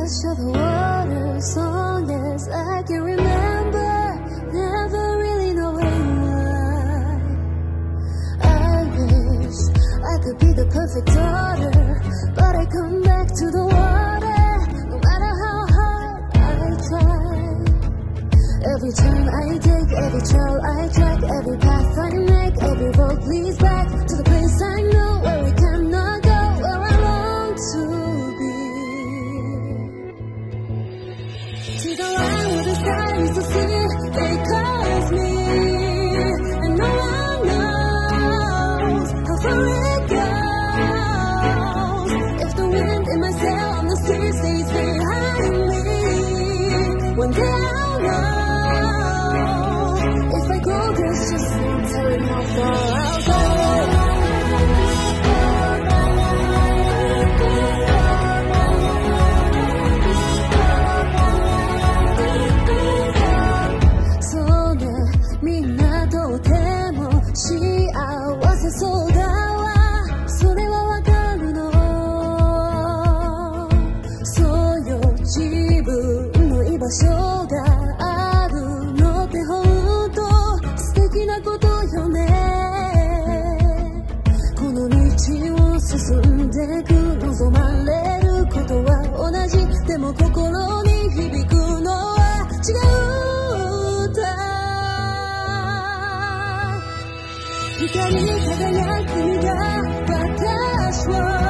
rush of the water, as long as I can remember, never really knowing why. I wish I could be the perfect daughter, but I come back to the water, no matter how hard I try. Every turn I take, every trail I track, every path I make, every road leads back to the place I know, where we cannot go, where I long to be. See the line where the sky is to see, they curse me, and no one knows how far it goes. If the wind in my sail on the sea stays behind me, one day I'll know. If I go, there's just no telling how far I'll go.光り輝く身が私は